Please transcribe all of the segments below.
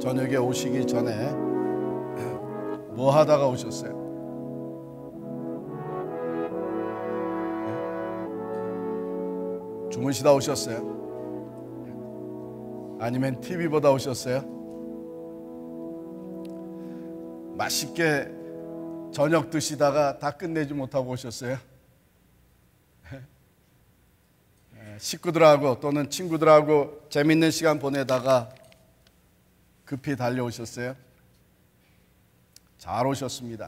저녁에 오시기 전에 뭐 하다가 오셨어요? 주무시다 오셨어요? 아니면 TV 보다 오셨어요? 맛있게 저녁 드시다가 다 끝내지 못하고 오셨어요? 식구들하고 또는 친구들하고 재밌는 시간 보내다가 급히 달려오셨어요? 잘 오셨습니다.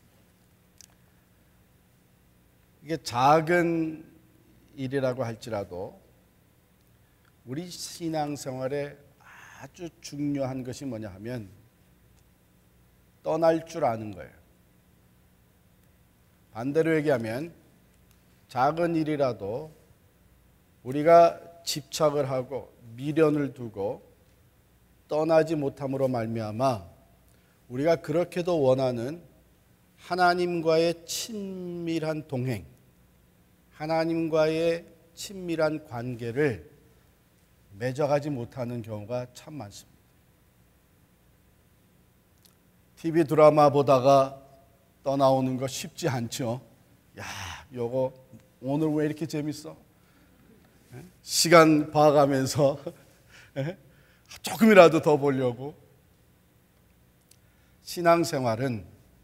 이게 작은 일이라고 할지라도 우리 신앙생활에 아주 중요한 것이 뭐냐 하면 떠날 줄 아는 거예요. 반대로 얘기하면 작은 일이라도 우리가 집착을 하고 미련을 두고 떠나지 못함으로 말미암아 우리가 그렇게도 원하는 하나님과의 친밀한 동행, 하나님과의 친밀한 관계를 맺어가지 못하는 경우가 참 많습니다. TV 드라마 보다가 떠나오는 거 쉽지 않죠. 야, 요거 오늘 왜 이렇게 재밌어? 시간 봐가면서 조금이라도 더 보려고. 신앙생활은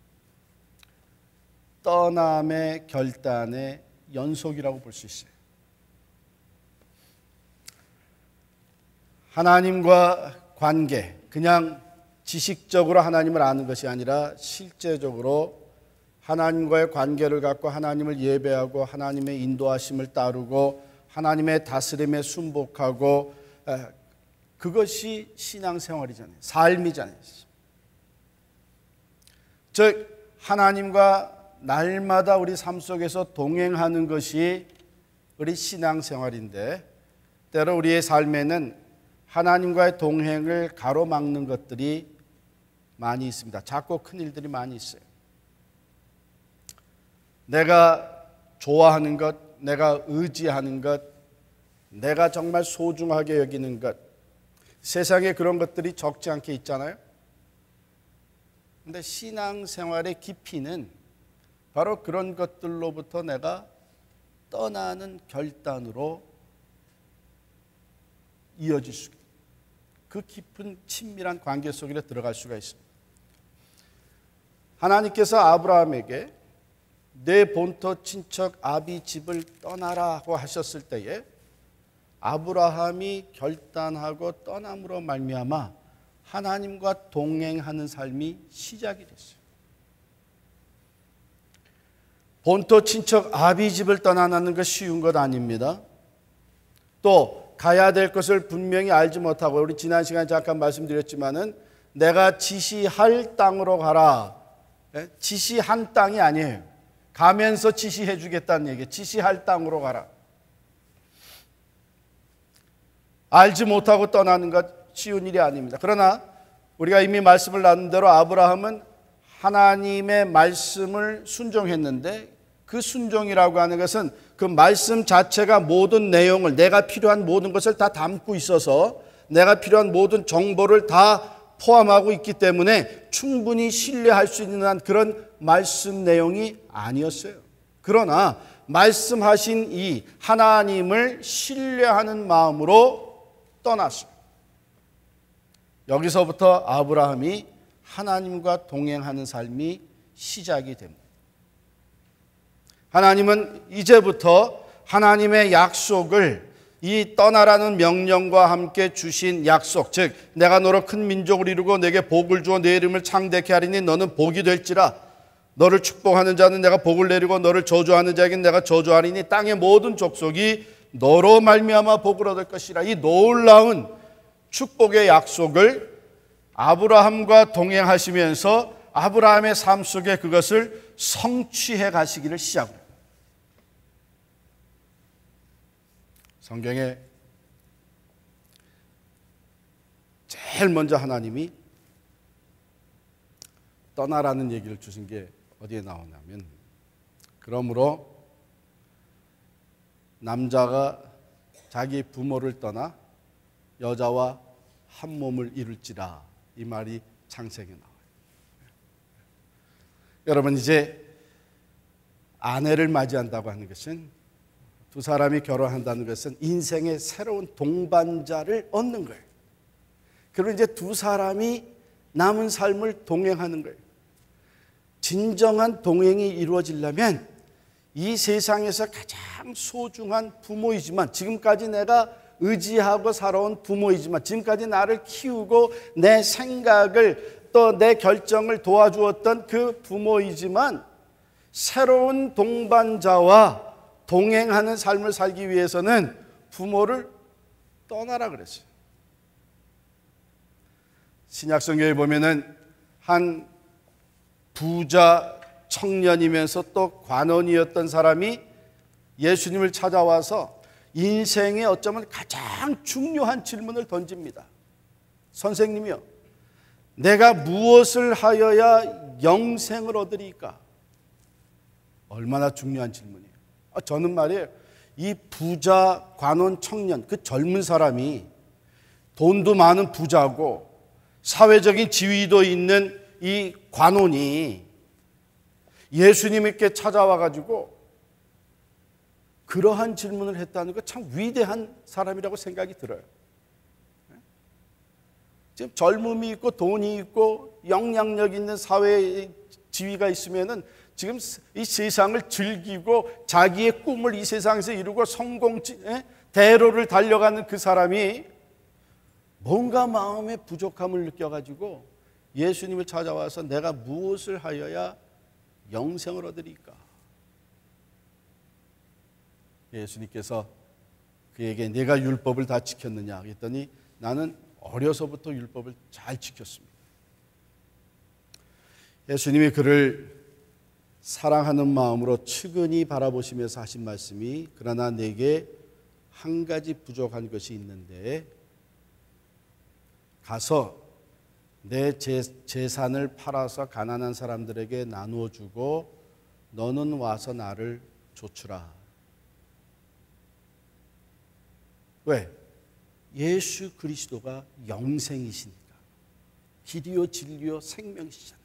떠남의 결단의 연속이라고 볼 수 있어요. 하나님과 관계, 그냥 지식적으로 하나님을 아는 것이 아니라 실제적으로 하나님과의 관계를 갖고 하나님을 예배하고 하나님의 인도하심을 따르고 하나님의 다스림에 순복하고, 그것이 신앙생활이잖아요. 삶이잖아요. 즉 하나님과 날마다 우리 삶 속에서 동행하는 것이 우리 신앙생활인데, 때로 우리의 삶에는 하나님과의 동행을 가로막는 것들이 많이 있습니다. 작고 큰 일들이 많이 있어요. 내가 좋아하는 것, 내가 의지하는 것, 내가 정말 소중하게 여기는 것, 세상에 그런 것들이 적지 않게 있잖아요. 그런데 신앙생활의 깊이는 바로 그런 것들로부터 내가 떠나는 결단으로 이어질 수 있습니다. 그 깊은 친밀한 관계 속에 들어갈 수가 있습니다. 하나님께서 아브라함에게 내 본토 친척 아비 집을 떠나라고 하셨을 때에 아브라함이 결단하고 떠남으로 말미암아 하나님과 동행하는 삶이 시작이 됐어요. 본토 친척 아비 집을 떠나는 것 쉬운 것 아닙니다. 또 가야 될 것을 분명히 알지 못하고, 우리 지난 시간에 잠깐 말씀드렸지만은 내가 지시할 땅으로 가라. 지시한 땅이 아니에요. 가면서 지시해 주겠다는 얘기예요. 지시할 땅으로 가라. 알지 못하고 떠나는 것 쉬운 일이 아닙니다. 그러나 우리가 이미 말씀을 나눈 대로 아브라함은 하나님의 말씀을 순종했는데, 그 순종이라고 하는 것은 그 말씀 자체가 모든 내용을, 내가 필요한 모든 것을 다 담고 있어서 내가 필요한 모든 정보를 다 포함하고 있기 때문에 충분히 신뢰할 수 있는 그런 말씀 내용이 아니었어요. 그러나 말씀하신 이 하나님을 신뢰하는 마음으로 떠났어요. 여기서부터 아브라함이 하나님과 동행하는 삶이 시작이 됩니다. 하나님은 이제부터 하나님의 약속을, 이 떠나라는 명령과 함께 주신 약속, 즉 내가 너로 큰 민족을 이루고 내게 복을 주어 내 이름을 창대케 하리니 너는 복이 될지라. 너를 축복하는 자는 내가 복을 내리고 너를 저주하는 자에게는 내가 저주하리니 땅의 모든 족속이 너로 말미암아 복을 얻을 것이라. 이 놀라운 축복의 약속을 아브라함과 동행하시면서 아브라함의 삶 속에 그것을 성취해 가시기를 시작합니다. 성경에 제일 먼저 하나님이 떠나라는 얘기를 주신 게 어디에 나오냐면, 그러므로 남자가 자기 부모를 떠나 여자와 한 몸을 이룰지라, 이 말이 창세기에 나와요. 여러분, 이제 아내를 맞이한다고 하는 것은, 두 사람이 결혼한다는 것은 인생의 새로운 동반자를 얻는 거예요. 그리고 이제 두 사람이 남은 삶을 동행하는 거예요. 진정한 동행이 이루어지려면 이 세상에서 가장 소중한 부모이지만, 지금까지 내가 의지하고 살아온 부모이지만, 지금까지 나를 키우고 내 생각을 또 내 결정을 도와주었던 그 부모이지만, 새로운 동반자와 동행하는 삶을 살기 위해서는 부모를 떠나라 그랬어요. 신약성경에 보면은 한 부자 청년이면서 또 관원이었던 사람이 예수님을 찾아와서 인생에 어쩌면 가장 중요한 질문을 던집니다. 선생님이요, 내가 무엇을 하여야 영생을 얻으리까? 얼마나 중요한 질문이에요. 저는 말이에요, 이 부자 관원 청년, 그 젊은 사람이 돈도 많은 부자고 사회적인 지위도 있는 이 관원이 예수님께 찾아와 가지고 그러한 질문을 했다는 거 참 위대한 사람이라고 생각이 들어요. 지금 젊음이 있고 돈이 있고 영향력 있는 사회 지위가 있으면은 지금 이 세상을 즐기고 자기의 꿈을 이 세상에서 이루고 성공 대로를 달려가는 그 사람이 뭔가 마음의 부족함을 느껴가지고 예수님을 찾아와서 내가 무엇을 하여야 영생을 얻으리까? 예수님께서 그에게 내가 율법을 다 지켰느냐 했더니 나는 어려서부터 율법을 잘 지켰습니다. 예수님이 그를 사랑하는 마음으로 측은히 바라보시면서 하신 말씀이, 그러나 내게 한 가지 부족한 것이 있는데 가서 내 재산을 팔아서 가난한 사람들에게 나누어 주고 너는 와서 나를 좇으라. 왜? 예수 그리스도가 영생이시니까. 길이요 진리요 생명이시잖아요.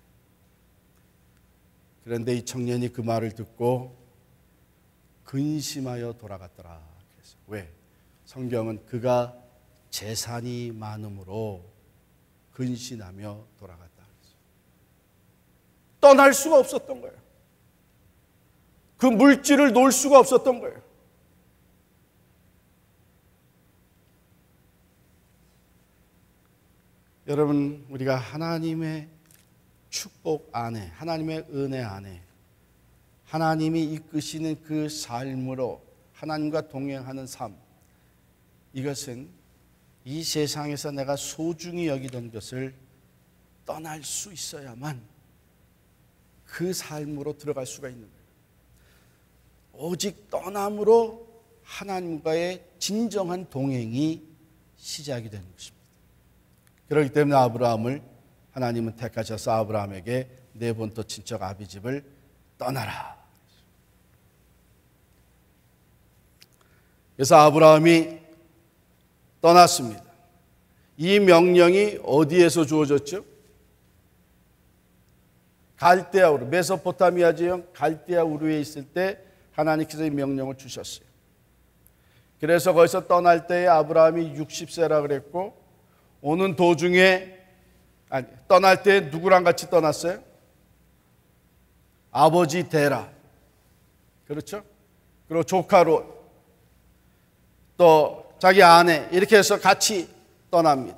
그런데 이 청년이 그 말을 듣고 근심하여 돌아갔더라. 그래서 왜? 성경은 그가 재산이 많음으로 근심하며 돌아갔다. 떠날 수가 없었던 거예요. 그 물질을 놓을 수가 없었던 거예요. 여러분, 우리가 하나님의 축복 안에, 하나님의 은혜 안에, 하나님이 이끄시는 그 삶으로 하나님과 동행하는 삶, 이것은 이 세상에서 내가 소중히 여기던 것을 떠날 수 있어야만 그 삶으로 들어갈 수가 있는 거예요. 오직 떠남으로 하나님과의 진정한 동행이 시작이 되는 것입니다. 그렇기 때문에 아브라함을 하나님은 택하셔서 아브라함에게 내 본토 친척 아비집을 떠나라. 그래서 아브라함이 떠났습니다. 이 명령이 어디에서 주어졌죠? 갈대아 우르, 메소포타미아 지역 갈대아 우르에 있을 때 하나님께서 이 명령을 주셨어요. 그래서 거기서 떠날 때에 아브라함이 60세라 그랬고, 오는 도중에 떠날 때 누구랑 같이 떠났어요? 아버지 데라, 그렇죠? 그리고 조카 롯, 또 자기 아내, 이렇게 해서 같이 떠납니다.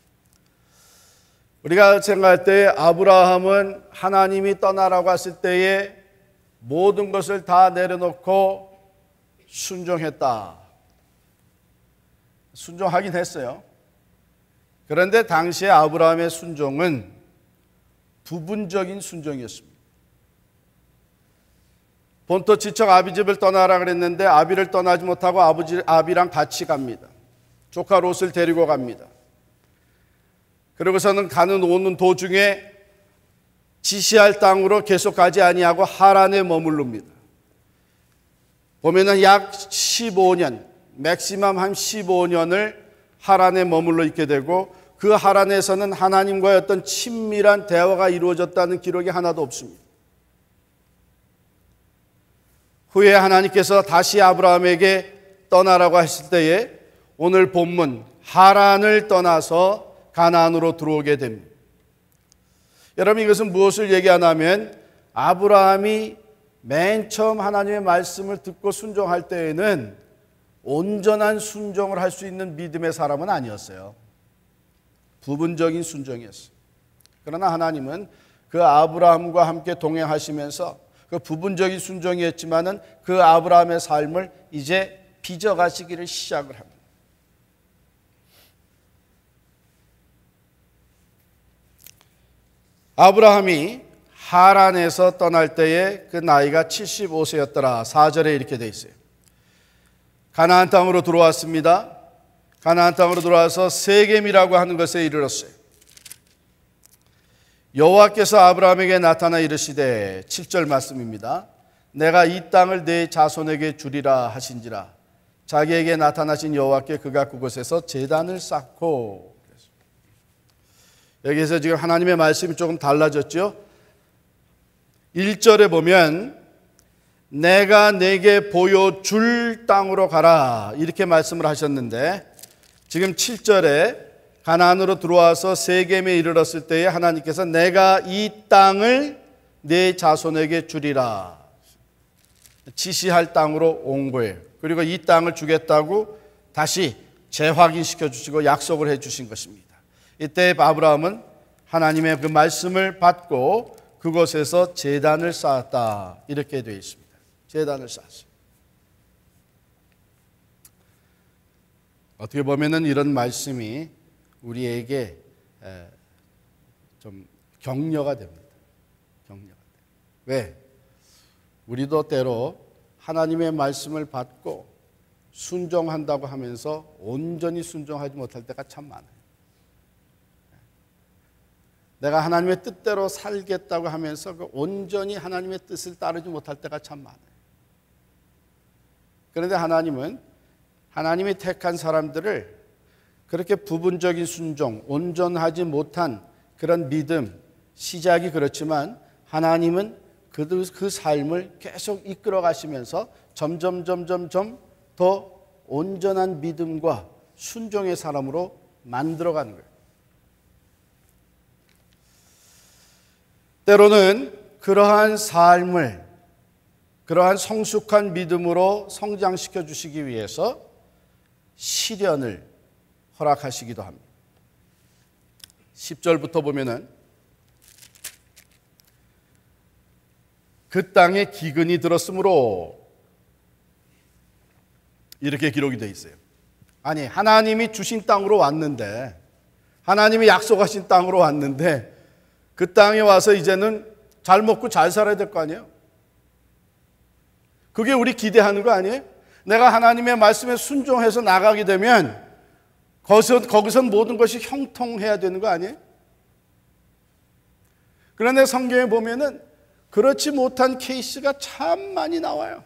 우리가 생각할 때 아브라함은 하나님이 떠나라고 했을 때에 모든 것을 다 내려놓고 순종했다. 순종하긴 했어요. 그런데 당시에 아브라함의 순종은 부분적인 순종이었습니다. 본토 친척 아비집을 떠나라 그랬는데 아비를 떠나지 못하고 아비랑 같이 갑니다. 조카 롯을 데리고 갑니다. 그러고서는 오는 도중에 지시할 땅으로 계속 가지 아니하고 하란에 머무릅니다. 보면은 약 15년, 맥시멈 한 15년을 하란에 머물러 있게 되고, 그 하란에서는 하나님과의 어떤 친밀한 대화가 이루어졌다는 기록이 하나도 없습니다. 후에 하나님께서 다시 아브라함에게 떠나라고 하실 때에 오늘 본문 하란을 떠나서 가나안으로 들어오게 됩니다. 여러분, 이것은 무엇을 얘기하냐면 아브라함이 맨 처음 하나님의 말씀을 듣고 순종할 때에는 온전한 순종을 할 수 있는 믿음의 사람은 아니었어요. 부분적인 순종이었어요. 그러나 하나님은 그 아브라함과 함께 동행하시면서 그 부분적인 순종이었지만은 그 아브라함의 삶을 이제 빚어가시기를 시작을 합니다. 아브라함이 하란에서 떠날 때에 그 나이가 75세였더라. 4절에 이렇게 되어 있어요. 가나안 땅으로 들어왔습니다. 가나안 땅으로 들어와서 세겜이라고 하는 것에 이르렀어요. 여호와께서 아브라함에게 나타나 이르시되 7절 말씀입니다. 내가 이 땅을 네 자손에게 주리라 하신지라. 자기에게 나타나신 여호와께 그가 그곳에서 제단을 쌓고. 여기에서 지금 하나님의 말씀이 조금 달라졌죠. 1절에 보면 내가 내게 보여줄 땅으로 가라 이렇게 말씀을 하셨는데, 지금 7절에 가나안으로 들어와서 세겜에 이르렀을 때에 하나님께서 내가 이 땅을 네 자손에게 주리라 지시할 땅으로 온 거예요. 그리고 이 땅을 주겠다고 다시 재확인시켜 주시고 약속을 해 주신 것입니다. 이때 아브라함은 하나님의 그 말씀을 받고 그곳에서 제단을 쌓았다 이렇게 되어 있습니다. 제단을 쌓았어요. 어떻게 보면은 이런 말씀이 우리에게 좀 격려가 됩니다. 격려가 돼요. 왜? 우리도 때로 하나님의 말씀을 받고 순종한다고 하면서 온전히 순종하지 못할 때가 참 많아요. 내가 하나님의 뜻대로 살겠다고 하면서 그 온전히 하나님의 뜻을 따르지 못할 때가 참 많아요. 그런데 하나님은 하나님이 택한 사람들을 그렇게 부분적인 순종, 온전하지 못한 그런 믿음, 시작이 그렇지만 하나님은 그 삶을 계속 이끌어 가시면서 점점 더 온전한 믿음과 순종의 사람으로 만들어가는 거예요. 때로는 그러한 삶을, 그러한 성숙한 믿음으로 성장시켜 주시기 위해서 시련을 허락하시기도 합니다. 10절부터 보면은 그 땅에 기근이 들었으므로 이렇게 기록이 되어 있어요. 아니, 하나님이 주신 땅으로 왔는데, 하나님이 약속하신 땅으로 왔는데 그 땅에 와서 이제는 잘 먹고 잘 살아야 될 거 아니에요? 그게 우리 기대하는 거 아니에요? 내가 하나님의 말씀에 순종해서 나가게 되면 거기선 모든 것이 형통해야 되는 거 아니에요? 그런데 성경에 보면은 그렇지 못한 케이스가 참 많이 나와요.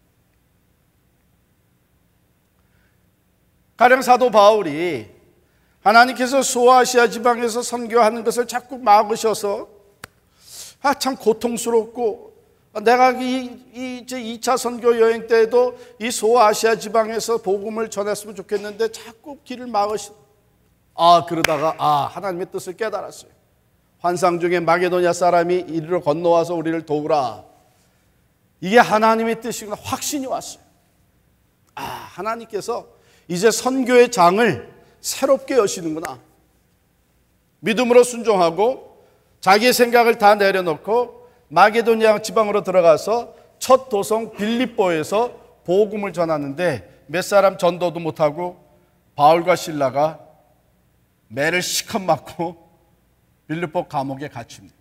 가령 사도 바울이 하나님께서 소아시아 지방에서 선교하는 것을 자꾸 막으셔서 참 고통스럽고, 내가 이제 2차 선교 여행 때에도 이 소아시아 지방에서 복음을 전했으면 좋겠는데 자꾸 길을 막으시. 그러다가 하나님의 뜻을 깨달았어요. 환상 중에 마게도냐 사람이 이리로 건너와서 우리를 도우라. 이게 하나님의 뜻이구나. 확신이 왔어요. 하나님께서 이제 선교의 장을 새롭게 여시는구나. 믿음으로 순종하고 자기의 생각을 다 내려놓고 마게도냐 지방으로 들어가서 첫 도성 빌립보에서 복음을 전하는데 몇 사람 전도도 못하고 바울과 실라가 매를 시컷 맞고 빌립보 감옥에 갇힙니다.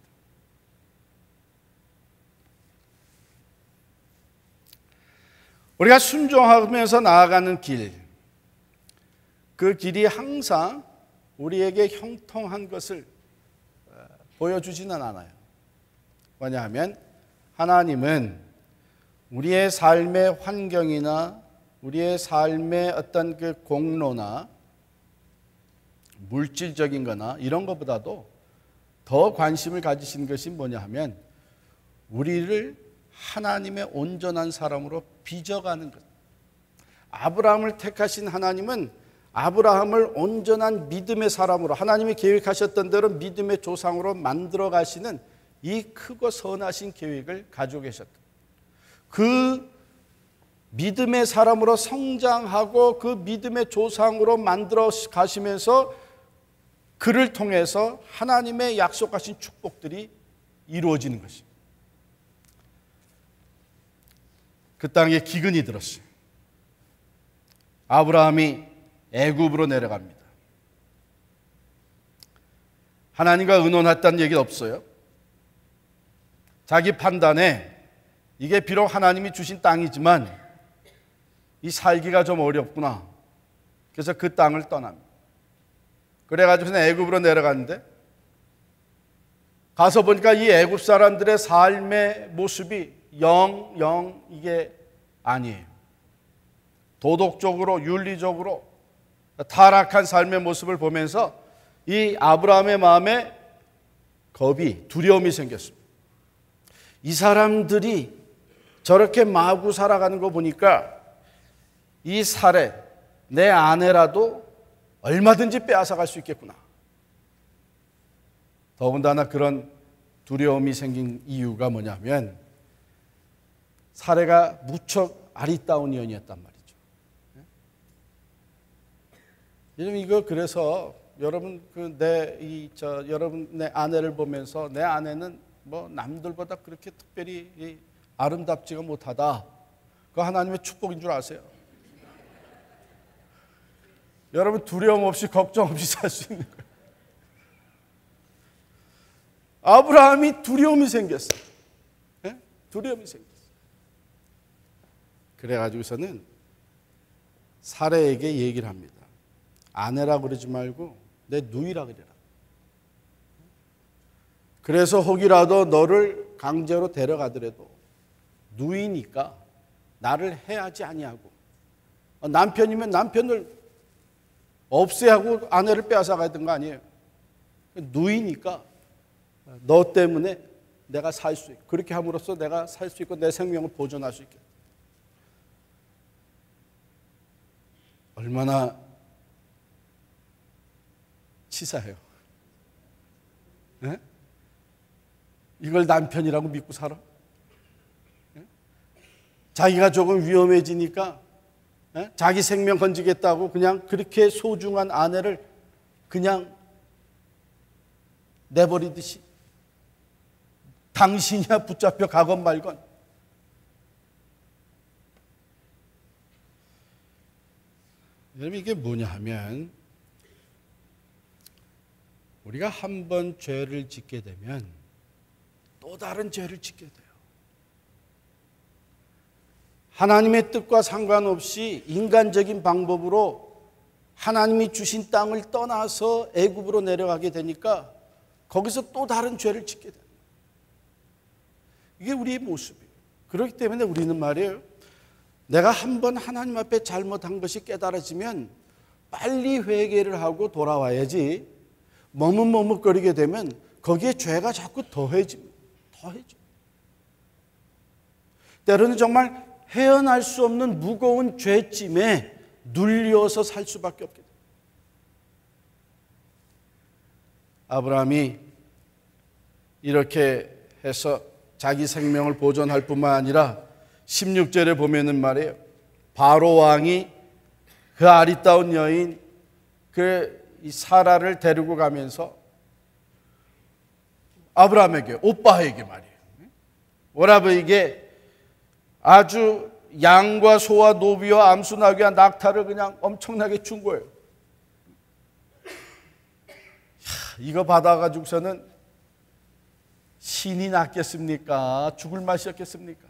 우리가 순종하면서 나아가는 길, 그 길이 항상 우리에게 형통한 것을 보여주지는 않아요. 왜냐하면 하나님은 우리의 삶의 환경이나 우리의 삶의 어떤 그 공로나 물질적인 거나 이런 것보다도 더 관심을 가지신 것이 뭐냐 하면 우리를 하나님의 온전한 사람으로 빚어가는 것. 아브라함을 택하신 하나님은 아브라함을 온전한 믿음의 사람으로, 하나님이 계획하셨던 대로 믿음의 조상으로 만들어 가시는 이 크고 선하신 계획을 가지고 계셨다. 그 믿음의 사람으로 성장하고 그 믿음의 조상으로 만들어 가시면서 그를 통해서 하나님의 약속하신 축복들이 이루어지는 것입니다. 그 땅에 기근이 들었어요. 아브라함이 애굽으로 내려갑니다. 하나님과 의논했다는 얘기는 없어요. 자기 판단에 이게 비록 하나님이 주신 땅이지만 이 살기가 좀 어렵구나. 그래서 그 땅을 떠납니다. 그래가지고 애굽으로 내려갔는데 가서 보니까 이 애굽 사람들의 삶의 모습이 영 이게 아니에요. 도덕적으로 윤리적으로 타락한 삶의 모습을 보면서 이 아브라함의 마음에 겁이, 두려움이 생겼습니다. 이 사람들이 저렇게 마구 살아가는 거 보니까 이 사례, 내 아내라도 얼마든지 빼앗아갈 수 있겠구나. 더군다나 그런 두려움이 생긴 이유가 뭐냐면 사례가 무척 아리따운 여인이었단 말이죠. 이거 그래서 여러분 여러분 내 아내를 보면서 내 아내는 뭐 남들보다 그렇게 특별히 아름답지가 못하다. 그거 하나님의 축복인 줄 아세요? 여러분 두려움 없이 걱정 없이 살 수 있는 거예요. 아브라함이 두려움이 생겼어요. 두려움이 생겼어요. 그래가지고서는 사례에게 얘기를 합니다. 아내라 그러지 말고 내 누이라 그래라. 그래서 혹이라도 너를 강제로 데려가더라도 누이니까 나를 해하지 아니하고, 남편이면 남편을 없애야 하고 아내를 빼앗아 가야 되는 거 아니에요. 누이니까 너 때문에 내가 살 수 있고, 그렇게 함으로써 내가 살 수 있고 내 생명을 보존할 수 있겠다. 얼마나 치사해요. 네? 이걸 남편이라고 믿고 살아? 네? 자기가 조금 위험해지니까 자기 생명 건지겠다고 그냥 그렇게 소중한 아내를 그냥 내버리듯이 당신이야 붙잡혀 가건 말건. 여러분 이게 뭐냐 하면 우리가 한 번 죄를 짓게 되면 또 다른 죄를 짓게 돼요. 하나님의 뜻과 상관없이 인간적인 방법으로 하나님이 주신 땅을 떠나서 애굽으로 내려가게 되니까 거기서 또 다른 죄를 짓게 돼요. 이게 우리의 모습이에요. 그렇기 때문에 우리는 말이에요, 내가 한 번 하나님 앞에 잘못한 것이 깨달아지면 빨리 회개를 하고 돌아와야지, 머뭇머뭇거리게 되면 거기에 죄가 자꾸 더해집니다. 때로는 정말 헤어날 수 없는 무거운 죄짐에 눌려서 살 수밖에 없게 됩니다. 아브라함이 이렇게 해서 자기 생명을 보존할 뿐만 아니라 16절에 보면은 말이에요, 바로 왕이 그 아리따운 여인 이 사라를 데리고 가면서 아브라함에게, 오빠에게 말이에요, 오라버에게 아주 양과 소와 노비와 암수 나귀와 낙타를 그냥 엄청나게 준 거예요. 이거 받아가지고서는 신이 낫겠습니까? 죽을 맛이었겠습니까?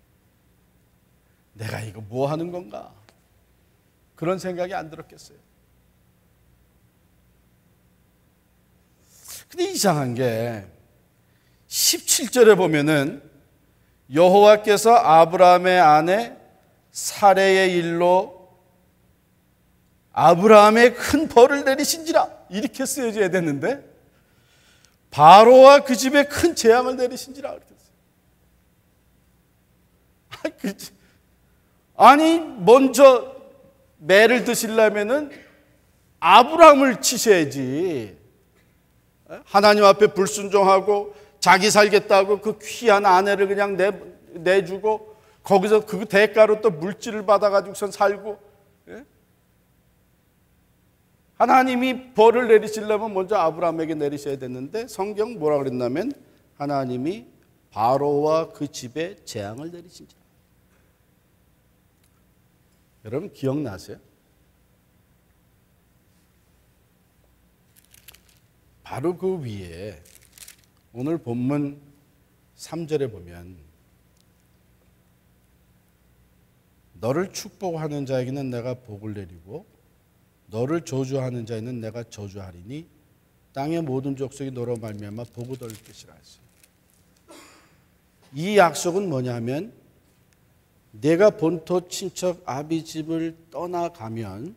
내가 이거 뭐 하는 건가? 그런 생각이 안 들었겠어요. 근데 이상한 게 17절에 보면은 여호와께서 아브라함의 아내 사레의 일로 아브라함의 큰 벌을 내리신지라. 이렇게 쓰여져야 되는데 바로와 그 집에 큰 재앙을 내리신지라 그랬어요. 아니 먼저 매를 드시려면은 아브라함을 치셔야지. 하나님 앞에 불순종하고 자기 살겠다고 그 귀한 아내를 그냥 내주고 거기서 그 대가로 또 물질을 받아가지고선 살고. 하나님이 벌을 내리시려면 먼저 아브라함에게 내리셔야 됐는데 성경 뭐라 그랬냐면 하나님이 바로와 그 집에 재앙을 내리신지라. 여러분 기억나세요? 바로 그 위에 오늘 본문 3절에 보면 너를 축복하는 자에게는 내가 복을 내리고 너를 저주하는 자에는 내가 저주하리니 땅의 모든 족속이 너로 말미암아 복을 얻을 것이라 했어요. 이 약속은 뭐냐면 내가 본토 친척 아비 집을 떠나가면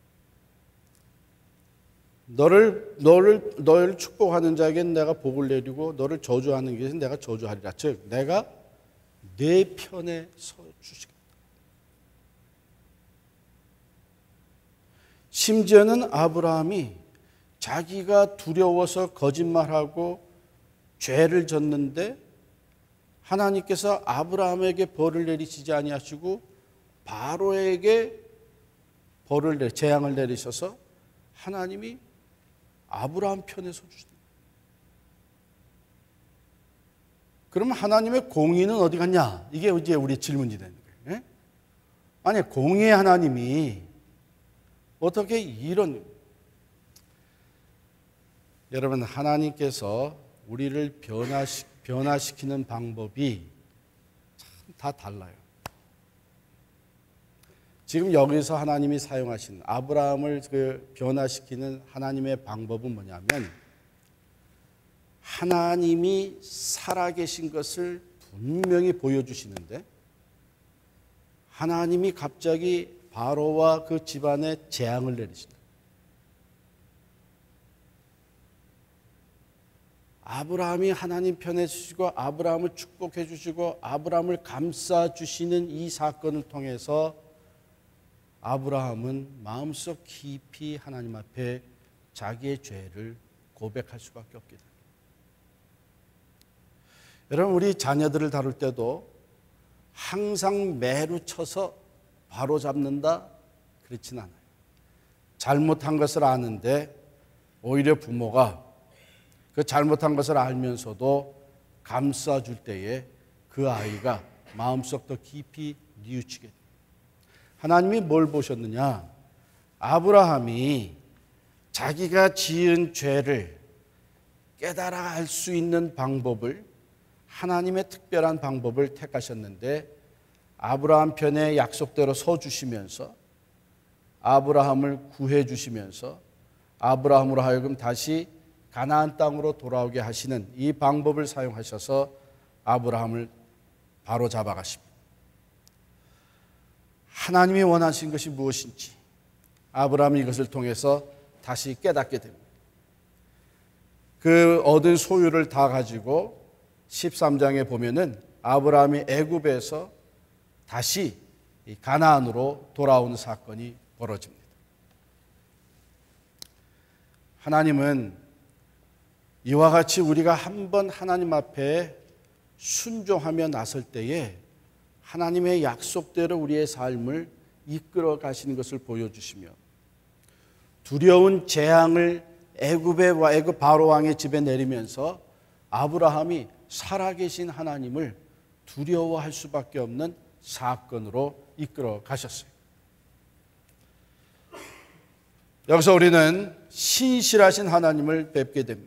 너를 축복하는 자에게는 내가 복을 내리고 너를 저주하는 것은 내가 저주하리라. 즉 내가 내 편에 서 주시겠다. 심지어는 아브라함이 자기가 두려워서 거짓말하고 죄를 졌는데 하나님께서 아브라함에게 벌을 내리시지 아니하시고 바로에게 재앙을 내리셔서 하나님이 아브라함 편에 서주시다. 그러면 하나님의 공의는 어디 갔냐? 이게 이제 우리 질문이 되는 거예요. 아니 공의의 하나님이 어떻게 이런 여러분 하나님께서 우리를 변화시키는 방법이 참 다 달라요. 지금 여기서 하나님이 사용하신 아브라함을 변화시키는 하나님의 방법은 뭐냐면 하나님이 살아계신 것을 분명히 보여주시는데 하나님이 갑자기 바로와 그 집안에 재앙을 내리신다. 아브라함이 하나님 편에 주시고 아브라함을 축복해 주시고 아브라함을 감싸 주시는 이 사건을 통해서 아브라함은 마음속 깊이 하나님 앞에 자기의 죄를 고백할 수밖에 없게 됩니다. 여러분 우리 자녀들을 다룰 때도 항상 매루 쳐서 바로 잡는다? 그렇진 않아요. 잘못한 것을 아는데 오히려 부모가 그 잘못한 것을 알면서도 감싸줄 때에 그 아이가 마음속 더 깊이 뉘우치게 됩니다. 하나님이 뭘 보셨느냐? 아브라함이 자기가 지은 죄를 깨달아 알 수 있는 방법을 하나님의 특별한 방법을 택하셨는데 아브라함 편에 약속대로 서주시면서 아브라함을 구해 주시면서 아브라함으로 하여금 다시 가나안 땅으로 돌아오게 하시는 이 방법을 사용하셔서 아브라함을 바로 잡아가십니다. 하나님이 원하신 것이 무엇인지 아브라함이 이것을 통해서 다시 깨닫게 됩니다. 그 얻은 소유를 다 가지고 13장에 보면은 아브라함이 애굽에서 다시 가나안으로 돌아오는 사건이 벌어집니다. 하나님은 이와 같이 우리가 한번 하나님 앞에 순종하며 나설 때에 하나님의 약속대로 우리의 삶을 이끌어 가시는 것을 보여주시며 두려운 재앙을 애굽 바로 왕의 집에 내리면서 아브라함이 살아계신 하나님을 두려워할 수밖에 없는 사건으로 이끌어 가셨어요. 여기서 우리는 신실하신 하나님을 뵙게 됩니다.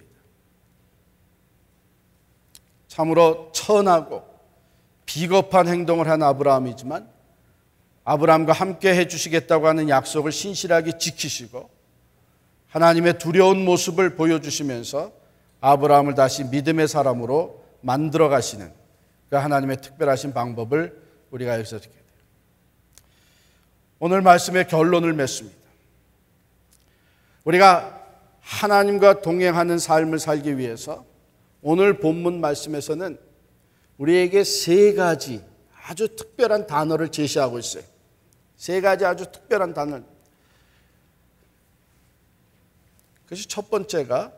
참으로 천하고 비겁한 행동을 한 아브라함이지만 아브라함과 함께 해주시겠다고 하는 약속을 신실하게 지키시고 하나님의 두려운 모습을 보여주시면서 아브라함을 다시 믿음의 사람으로 만들어 가시는 그 하나님의 특별하신 방법을 우리가 여기서 듣게 돼요. 오늘 말씀의 결론을 맺습니다. 우리가 하나님과 동행하는 삶을 살기 위해서 오늘 본문 말씀에서는 우리에게 세 가지 아주 특별한 단어를 제시하고 있어요. 세 가지 아주 특별한 단어. 그것이 첫 번째가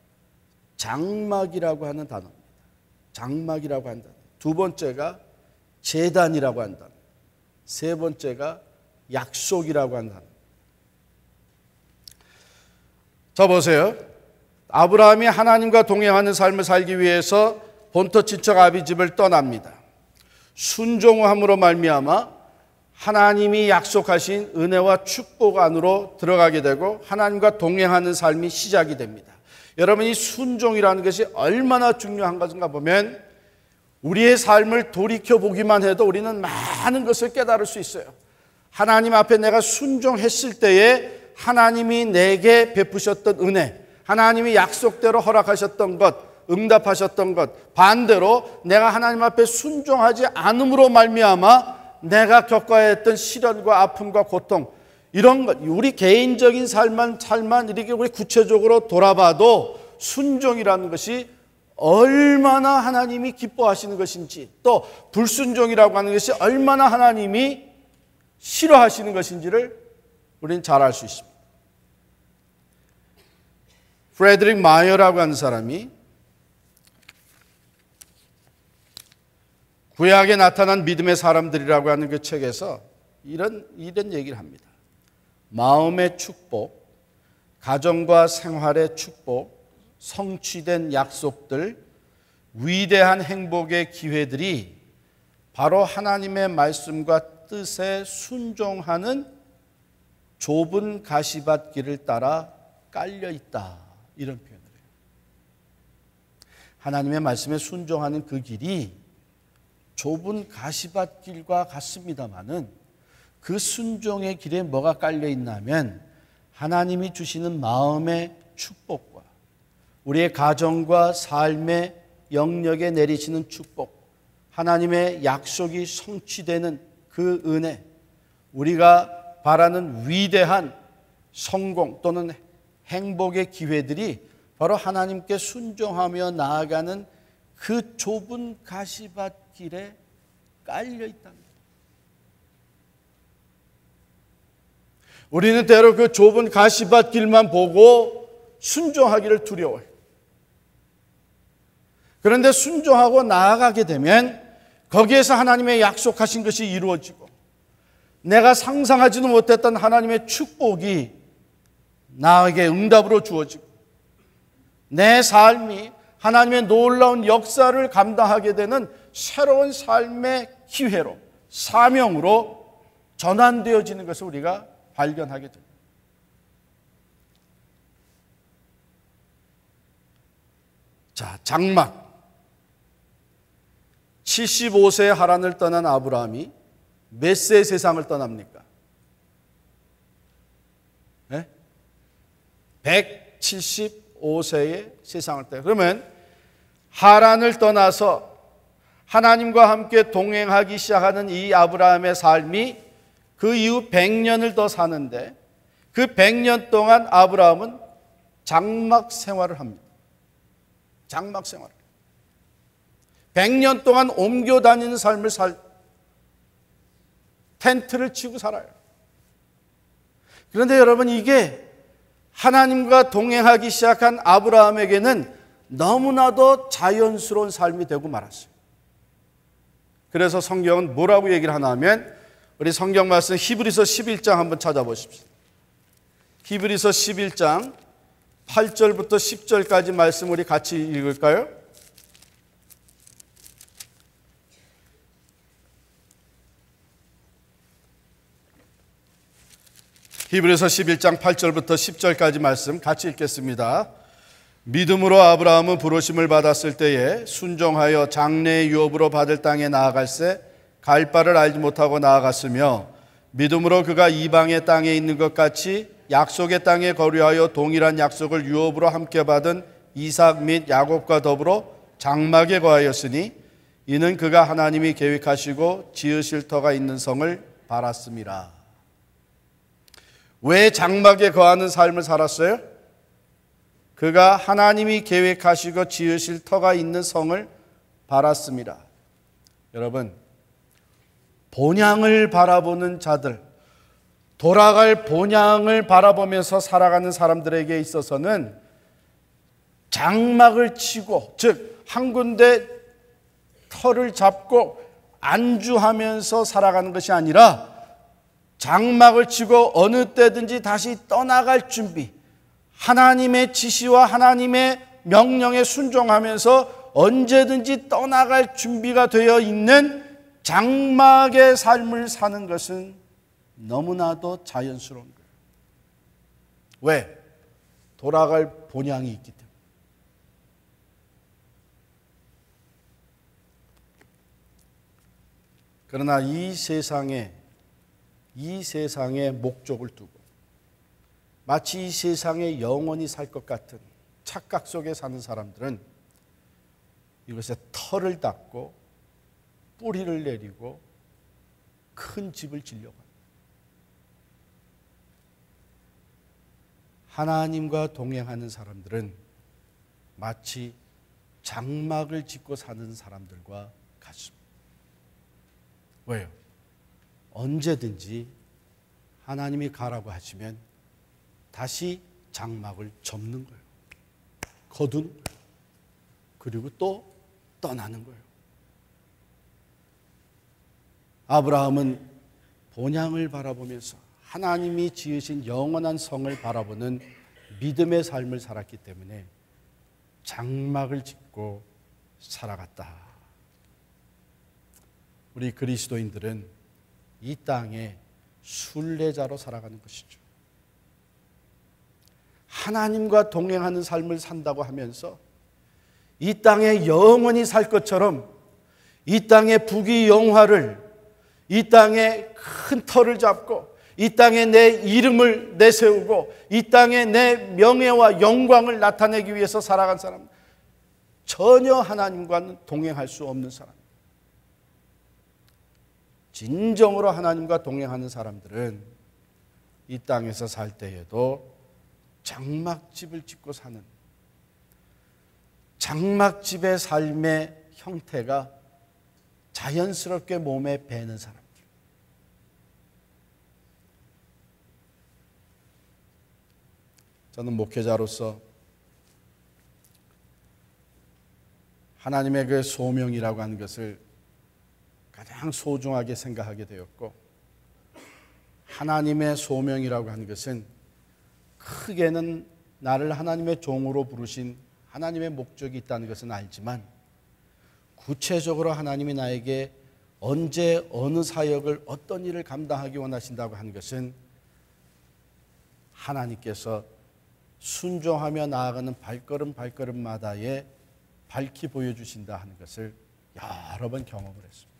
장막이라고 하는 단어입니다. 장막이라고 하는 단어. 두 번째가 제단이라고 하는 단어. 세 번째가 약속이라고 하는 단어. 자, 보세요. 아브라함이 하나님과 동행하는 삶을 살기 위해서 본토 친척 아비 집을 떠납니다. 순종함으로 말미암아 하나님이 약속하신 은혜와 축복 안으로 들어가게 되고 하나님과 동행하는 삶이 시작이 됩니다. 여러분, 이 순종이라는 것이 얼마나 중요한 것인가 보면 우리의 삶을 돌이켜보기만 해도 우리는 많은 것을 깨달을 수 있어요. 하나님 앞에 내가 순종했을 때에 하나님이 내게 베푸셨던 은혜, 하나님이 약속대로 허락하셨던 것, 응답하셨던 것, 반대로 내가 하나님 앞에 순종하지 않음으로 말미암아 내가 겪어야 했던 시련과 아픔과 고통, 이런 것, 우리 개인적인 삶만 이렇게 우리 구체적으로 돌아봐도 순종이라는 것이 얼마나 하나님이 기뻐하시는 것인지, 또 불순종이라고 하는 것이 얼마나 하나님이 싫어하시는 것인지를 우리는 잘 알 수 있습니다. 프레드릭 마이어라고 하는 사람이 구약에 나타난 믿음의 사람들이라고 하는 그 책에서 이런 얘기를 합니다. 마음의 축복, 가정과 생활의 축복, 성취된 약속들, 위대한 행복의 기회들이 바로 하나님의 말씀과 뜻에 순종하는 좁은 가시밭길을 따라 깔려 있다. 이런 표현을 해요. 하나님의 말씀에 순종하는 그 길이 좁은 가시밭길과 같습니다마는 그 순종의 길에 뭐가 깔려 있냐면 하나님이 주시는 마음의 축복과 우리의 가정과 삶의 영역에 내리시는 축복, 하나님의 약속이 성취되는 그 은혜, 우리가 바라는 위대한 성공 또는 행복의 기회들이 바로 하나님께 순종하며 나아가는 그 좁은 가시밭길에 깔려 있답니다. 우리는 때로 그 좁은 가시밭길만 보고 순종하기를 두려워해요. 그런데 순종하고 나아가게 되면 거기에서 하나님의 약속하신 것이 이루어지고 내가 상상하지도 못했던 하나님의 축복이 나에게 응답으로 주어지고 내 삶이 하나님의 놀라운 역사를 감당하게 되는 새로운 삶의 기회로, 사명으로 전환되어지는 것을 우리가 발견하게 됩니다. 자, 장막. 75세에 하란을 떠난 아브라함이 몇 세에 세상을 떠납니까? 네? 175세에 세상을 떠나요. 그러면 하란을 떠나서 하나님과 함께 동행하기 시작하는 이 아브라함의 삶이 그 이후 100년을 더 사는데 그 100년 동안 아브라함은 장막 생활을 합니다. 장막 생활. 100년 동안 옮겨 다니는 삶을 텐트를 치고 살아요. 그런데 여러분, 이게 하나님과 동행하기 시작한 아브라함에게는 너무나도 자연스러운 삶이 되고 말았어요. 그래서 성경은 뭐라고 얘기를 하나 하면 우리 성경 말씀 히브리서 11장 한번 찾아보십시오. 히브리서 11장 8절부터 10절까지 말씀 우리 같이 읽을까요? 히브리서 11장 8절부터 10절까지 말씀 같이 읽겠습니다. 믿음으로 아브라함은 부르심을 받았을 때에 순종하여 장래의 유업으로 받을 땅에 나아갈새 갈 바를 알지 못하고 나아갔으며 믿음으로 그가 이방의 땅에 있는 것 같이 약속의 땅에 거류하여 동일한 약속을 유업으로 함께 받은 이삭 및 야곱과 더불어 장막에 거하였으니 이는 그가 하나님이 계획하시고 지으실 터가 있는 성을 바랐음이라. 왜 장막에 거하는 삶을 살았어요? 그가 하나님이 계획하시고 지으실 터가 있는 성을 바랐습니다. 여러분, 본향을 바라보는 자들, 돌아갈 본향을 바라보면서 살아가는 사람들에게 있어서는 장막을 치고, 즉 한 군데 터를 잡고 안주하면서 살아가는 것이 아니라 장막을 치고 어느 때든지 다시 떠나갈 준비, 하나님의 지시와 하나님의 명령에 순종하면서 언제든지 떠나갈 준비가 되어 있는 장막의 삶을 사는 것은 너무나도 자연스러운 거예요. 왜? 돌아갈 본향이 있기 때문에. 그러나 이 세상에 목적을 두고 마치 이 세상에 영원히 살 것 같은 착각 속에 사는 사람들은 이것에 털을 닦고 뿌리를 내리고 큰 집을 지려고 합니다. 하나님과 동행하는 사람들은 마치 장막을 짓고 사는 사람들과 같습니다. 왜요? 언제든지 하나님이 가라고 하시면 다시 장막을 접는 거예요. 거두는 거예요. 그리고 또 떠나는 거예요. 아브라함은 본향을 바라보면서 하나님이 지으신 영원한 성을 바라보는 믿음의 삶을 살았기 때문에 장막을 짓고 살아갔다. 우리 그리스도인들은 이 땅에 순례자로 살아가는 것이죠. 하나님과 동행하는 삶을 산다고 하면서 이 땅에 영원히 살 것처럼 이 땅의 부귀영화를, 이 땅에 큰 터를 잡고 이 땅에 내 이름을 내세우고 이 땅에 내 명예와 영광을 나타내기 위해서 살아간 사람, 전혀 하나님과는 동행할 수 없는 사람. 진정으로 하나님과 동행하는 사람들은 이 땅에서 살 때에도 장막집을 짓고 사는, 장막집의 삶의 형태가 자연스럽게 몸에 배는 사람들. 저는 목회자로서 하나님의 그 소명이라고 하는 것을 가장 소중하게 생각하게 되었고, 하나님의 소명이라고 하는 것은 크게는 나를 하나님의 종으로 부르신 하나님의 목적이 있다는 것은 알지만, 구체적으로 하나님이 나에게 언제 어느 사역을 어떤 일을 감당하기 원하신다고 하는 것은 하나님께서 순종하며 나아가는 발걸음마다에 밝히 보여주신다 하는 것을 여러 번 경험을 했습니다.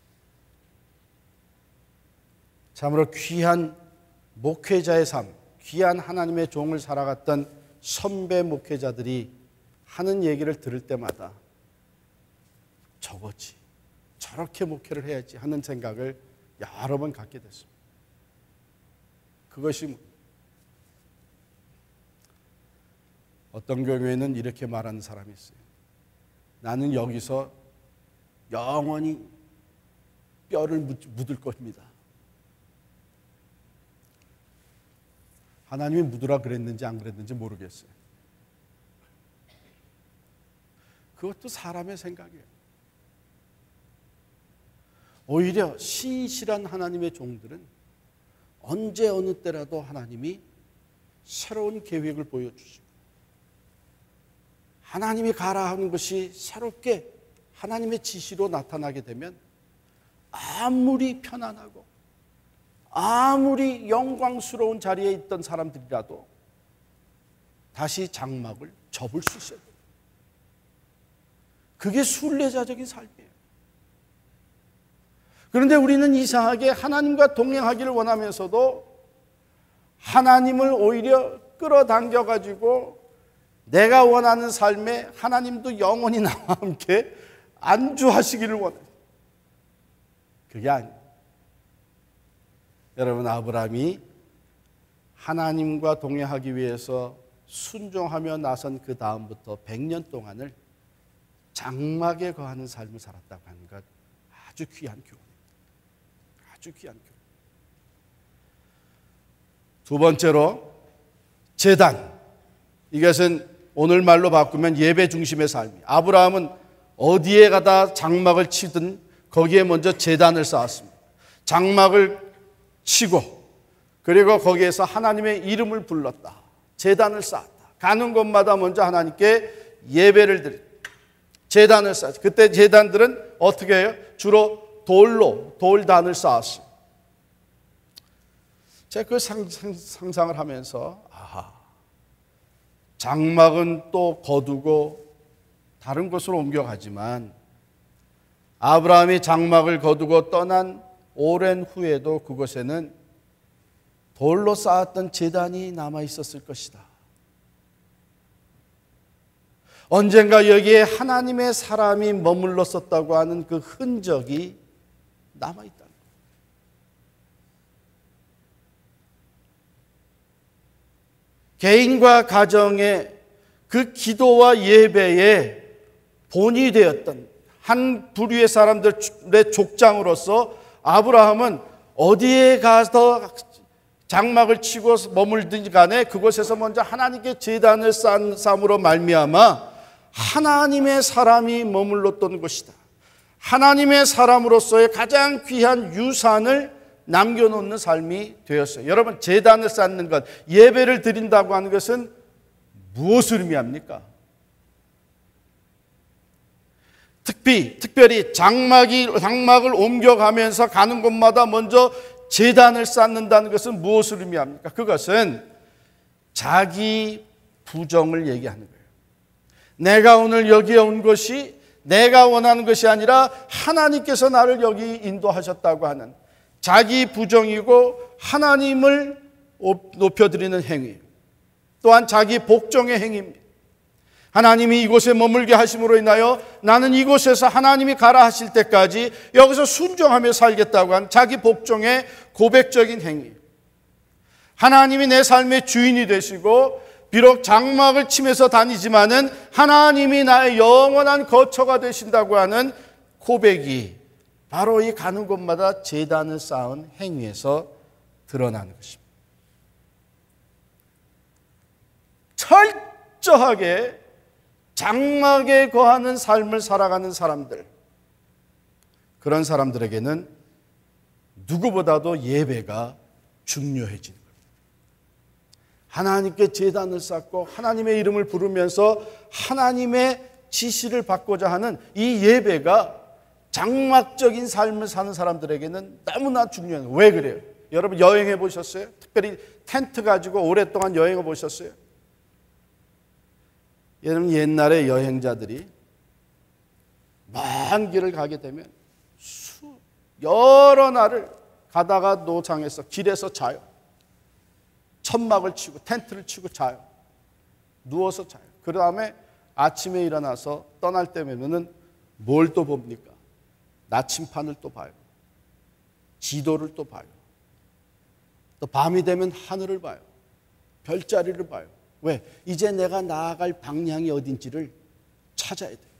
참으로 귀한 목회자의 삶, 귀한 하나님의 종을 살아갔던 선배 목회자들이 하는 얘기를 들을 때마다 저거지, 저렇게 목회를 해야지 하는 생각을 여러 번 갖게 됐습니다. 그것이 어떤 경우에는 이렇게 말하는 사람이 있어요. 나는 여기서 영원히 뼈를 묻을 것입니다. 하나님이 묻으라 그랬는지 안 그랬는지 모르겠어요. 그것도 사람의 생각이에요. 오히려 신실한 하나님의 종들은 언제 어느 때라도 하나님이 새로운 계획을 보여주시고, 하나님이 가라 하는 것이 새롭게 하나님의 지시로 나타나게 되면 아무리 편안하고 아무리 영광스러운 자리에 있던 사람들이라도 다시 장막을 접을 수 있어요. 그게 순례자적인 삶이에요. 그런데 우리는 이상하게 하나님과 동행하기를 원하면서도 하나님을 오히려 끌어당겨가지고 내가 원하는 삶에 하나님도 영원히 나와 함께 안주하시기를 원해요. 그게 아니에요. 여러분, 아브라함이 하나님과 동행하기 위해서 순종하며 나선 그 다음부터 100년 동안을 장막에 거하는 삶을 살았다고 하는 것, 아주 귀한 교훈입니다. 아주 귀한 교훈. 두 번째로 제단. 이것은 오늘 말로 바꾸면 예배 중심의 삶이에요. 아브라함은 어디에 가다 장막을 치든 거기에 먼저 제단을 쌓았습니다. 장막을 치고 그리고 거기에서 하나님의 이름을 불렀다. 제단을 쌓았다. 가는 곳마다 먼저 하나님께 예배를 드렸다. 제단을 쌓았죠. 그때 제단들은 어떻게 해요? 주로 돌단을 쌓았어요. 제가 그 상상을 하면서 장막은 또 거두고 다른 곳으로 옮겨가지만 아브라함이 장막을 거두고 떠난 오랜 후에도 그곳에는 돌로 쌓았던 제단이 남아 있었을 것이다. 언젠가 여기에 하나님의 사람이 머물렀었다고 하는 그 흔적이 남아 있다. 개인과 가정의 그 기도와 예배의 본이 되었던 한 부류의 사람들의 족장으로서 아브라함은 어디에 가서 장막을 치고 머물든지 간에 그곳에서 먼저 하나님께 제단을 쌓음으로 말미암아 하나님의 사람이 머물렀던 곳이다. 하나님의 사람으로서의 가장 귀한 유산을 남겨놓는 삶이 되었어요. 여러분, 제단을 쌓는 것, 예배를 드린다고 하는 것은 무엇을 의미합니까? 특별히 장막을 옮겨가면서 가는 곳마다 먼저 제단을 쌓는다는 것은 무엇을 의미합니까? 그것은 자기 부정을 얘기하는 거예요. 내가 오늘 여기에 온 것이 내가 원하는 것이 아니라 하나님께서 나를 여기 인도하셨다고 하는 자기 부정이고 하나님을 높여드리는 행위, 또한 자기 복종의 행위입니다. 하나님이 이곳에 머물게 하심으로 인하여 나는 이곳에서 하나님이 가라 하실 때까지 여기서 순종하며 살겠다고 한 자기 복종의 고백적인 행위. 하나님이 내 삶의 주인이 되시고 비록 장막을 치면서 다니지만은 하나님이 나의 영원한 거처가 되신다고 하는 고백이 바로 이 가는 곳마다 제단을 쌓은 행위에서 드러나는 것입니다. 철저하게 장막에 거하는 삶을 살아가는 사람들, 그런 사람들에게는 누구보다도 예배가 중요해지는 겁니다. 하나님께 제단을 쌓고 하나님의 이름을 부르면서 하나님의 지시를 받고자 하는 이 예배가 장막적인 삶을 사는 사람들에게는 너무나 중요해요. 왜 그래요? 여러분 여행해 보셨어요? 특별히 텐트 가지고 오랫동안 여행해 보셨어요? 여러분 옛날에 여행자들이 먼 길을 가게 되면 여러 날을 가다가 노장에서 길에서 자요. 천막을 치고 텐트를 치고 자요. 누워서 자요. 그 다음에 아침에 일어나서 떠날 때면은 뭘 또 봅니까? 나침판을 또 봐요. 지도를 또 봐요. 또 밤이 되면 하늘을 봐요. 별자리를 봐요. 왜? 이제 내가 나아갈 방향이 어딘지를 찾아야 돼요.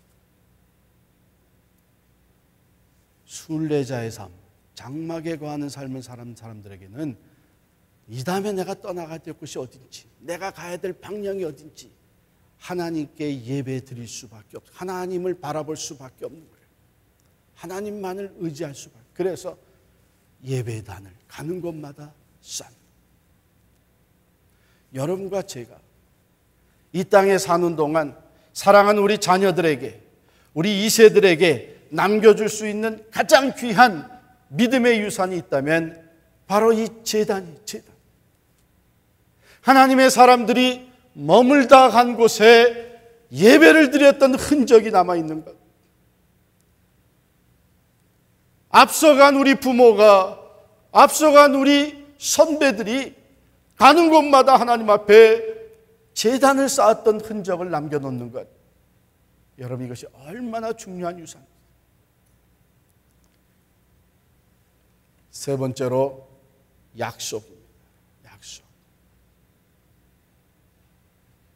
순례자의 삶, 장막에 거하는 삶을 사는 사람들에게는 이 다음에 내가 떠나가야 될 곳이 어딘지, 내가 가야 될 방향이 어딘지 하나님께 예배 드릴 수밖에 없어요. 하나님을 바라볼 수밖에 없는 거예요. 하나님만을 의지할 수밖에. 그래서 예배단을 가는 곳마다 쌓는. 여러분과 제가 이 땅에 사는 동안 사랑하는 우리 자녀들에게, 우리 2세들에게 남겨줄 수 있는 가장 귀한 믿음의 유산이 있다면 바로 이 제단이 제단. 하나님의 사람들이 머물다 간 곳에 예배를 드렸던 흔적이 남아있는 것. 앞서간 우리 부모가, 앞서간 우리 선배들이 가는 곳마다 하나님 앞에 제단을 쌓았던 흔적을 남겨놓는 것. 여러분 이것이 얼마나 중요한 유산입니다. 세 번째로 약속입니다. 약속.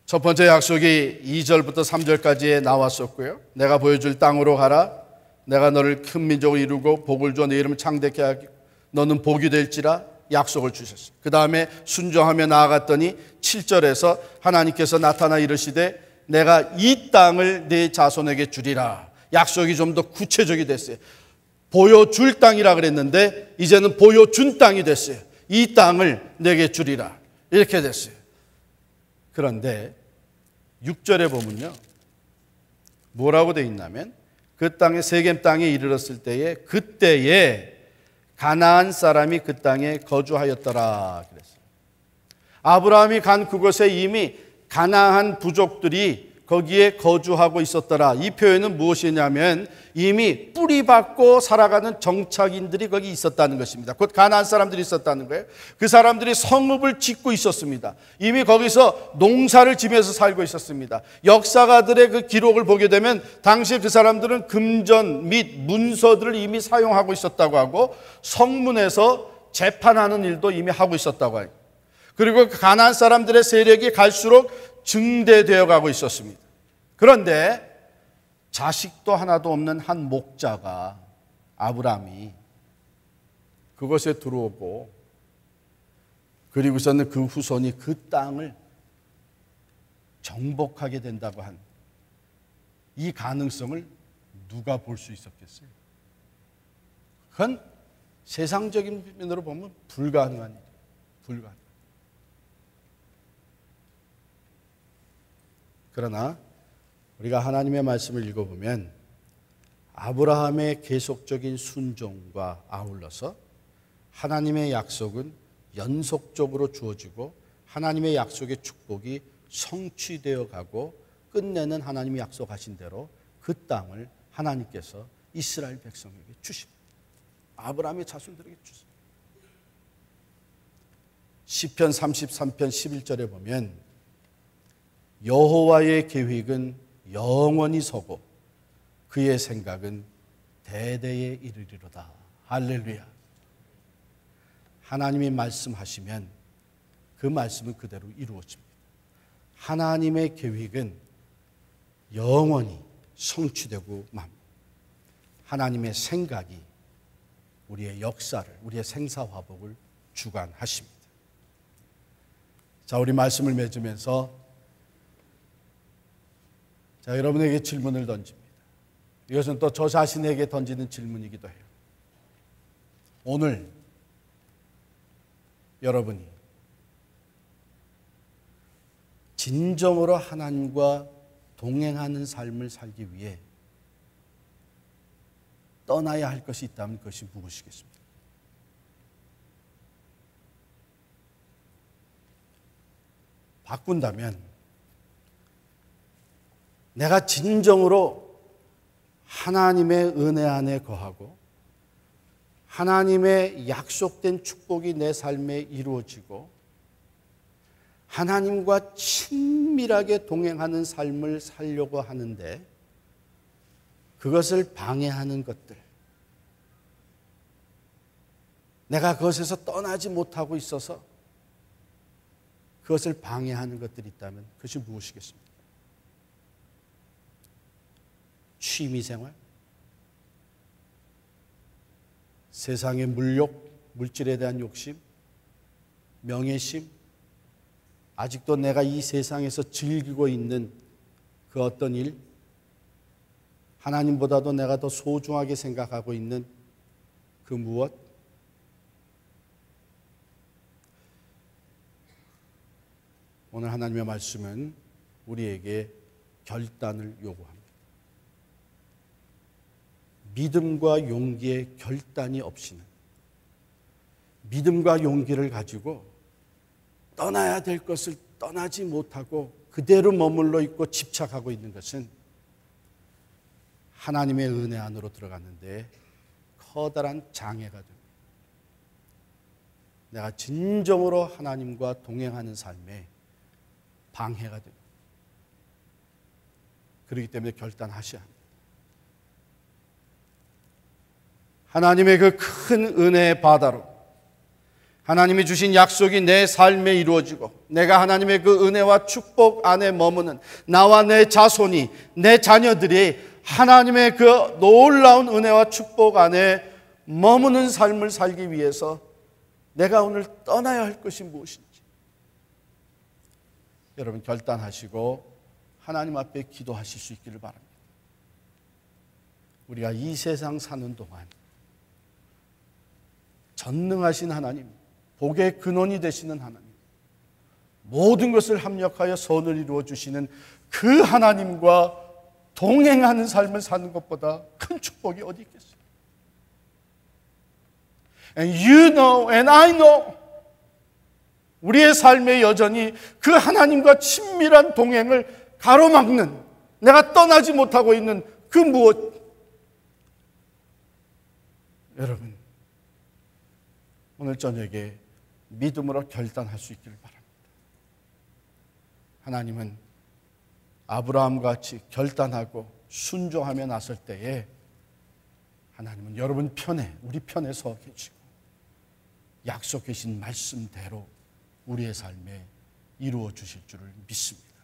첫 번째 약속이 2절부터 3절까지에 나왔었고요. 내가 보여줄 땅으로 가라. 내가 너를 큰 민족을 이루고 복을 줘 내 이름을 창대케 하고 너는 복이 될지라 약속을 주셨어요. 그 다음에 순종하며 나아갔더니 7절에서 하나님께서 나타나 이르시되 내가 이 땅을 네 자손에게 주리라. 약속이 좀 더 구체적이 됐어요. 보여줄 땅이라 그랬는데 이제는 보여준 땅이 됐어요. 이 땅을 내게 주리라. 이렇게 됐어요. 그런데 6절에 보면요, 뭐라고 되어 있냐면 그 땅에 세겜 땅에 이르렀을 때에 그때에 가나안 사람이 그 땅에 거주하였더라 그랬어요. 아브라함이 간 그곳에 이미 가나안 부족들이 거기에 거주하고 있었더라. 이 표현은 무엇이냐면 이미 뿌리박고 살아가는 정착인들이 거기 있었다는 것입니다. 곧 가나안 사람들이 있었다는 거예요. 그 사람들이 성읍을 짓고 있었습니다. 이미 거기서 농사를 지면서 살고 있었습니다. 역사가들의 그 기록을 보게 되면 당시에 그 사람들은 금전 및 문서들을 이미 사용하고 있었다고 하고 성문에서 재판하는 일도 이미 하고 있었다고 해요. 그리고 가나안 사람들의 세력이 갈수록 증대되어 가고 있었습니다. 그런데 자식도 하나도 없는 한 목자가 아브라함이 그것에 들어오고 그리고서는 그 후손이 그 땅을 정복하게 된다고 한 이 가능성을 누가 볼 수 있었겠어요? 그건 세상적인 면으로 보면 불가능한 일이에요. 불가능. 그러나 우리가 하나님의 말씀을 읽어보면 아브라함의 계속적인 순종과 아울러서 하나님의 약속은 연속적으로 주어지고 하나님의 약속의 축복이 성취되어 가고 끝내는 하나님이 약속하신 대로 그 땅을 하나님께서 이스라엘 백성에게 주십니다. 아브라함의 자손들에게 주십니다. 시편 33편 11절에 보면 여호와의 계획은 영원히 서고 그의 생각은 대대에 이르리로다. 할렐루야. 하나님이 말씀하시면 그 말씀은 그대로 이루어집니다. 하나님의 계획은 영원히 성취되고 맙니다. 하나님의 생각이 우리의 역사를, 우리의 생사화복을 주관하십니다. 자, 우리 말씀을 맺으면서 자, 여러분에게 질문을 던집니다. 이것은 또 저 자신에게 던지는 질문이기도 해요. 오늘 여러분이 진정으로 하나님과 동행하는 삶을 살기 위해 떠나야 할 것이 있다면 그것이 무엇이겠습니까? 바꾼다면 내가 진정으로 하나님의 은혜 안에 거하고 하나님의 약속된 축복이 내 삶에 이루어지고 하나님과 친밀하게 동행하는 삶을 살려고 하는데 그것을 방해하는 것들, 내가 그것에서 떠나지 못하고 있어서 그것을 방해하는 것들이 있다면 그것이 무엇이겠습니까? 취미생활, 세상의 물욕, 물질에 대한 욕심, 명예심, 아직도 내가 이 세상에서 즐기고 있는 그 어떤 일, 하나님보다도 내가 더 소중하게 생각하고 있는 그 무엇, 오늘 하나님의 말씀은 우리에게 결단을 요구합니다. 믿음과 용기의 결단이 없이는, 믿음과 용기를 가지고 떠나야 될 것을 떠나지 못하고 그대로 머물러 있고 집착하고 있는 것은 하나님의 은혜 안으로 들어갔는데 커다란 장애가 됩니다. 내가 진정으로 하나님과 동행하는 삶에 방해가 됩니다. 그렇기 때문에 결단하셔야 합니다. 하나님의 그 큰 은혜의 바다로, 하나님이 주신 약속이 내 삶에 이루어지고 내가 하나님의 그 은혜와 축복 안에 머무는 나와 내 자손이, 내 자녀들이 하나님의 그 놀라운 은혜와 축복 안에 머무는 삶을 살기 위해서 내가 오늘 떠나야 할 것이 무엇인지 여러분 결단하시고 하나님 앞에 기도하실 수 있기를 바랍니다. 우리가 이 세상 사는 동안 전능하신 하나님, 복의 근원이 되시는 하나님, 모든 것을 합력하여 선을 이루어 주시는 그 하나님과 동행하는 삶을 사는 것보다 큰 축복이 어디 있겠어요? And you know and I know, 우리의 삶에 여전히 그 하나님과 친밀한 동행을 가로막는, 내가 떠나지 못하고 있는 그 무엇. 여러분, 오늘 저녁에 믿음으로 결단할 수 있기를 바랍니다. 하나님은 아브라함과 같이 결단하고 순종하며 나설 때에 하나님은 여러분 편에, 우리 편에 서 계시고 약속해 주신 말씀대로 우리의 삶에 이루어 주실 줄을 믿습니다.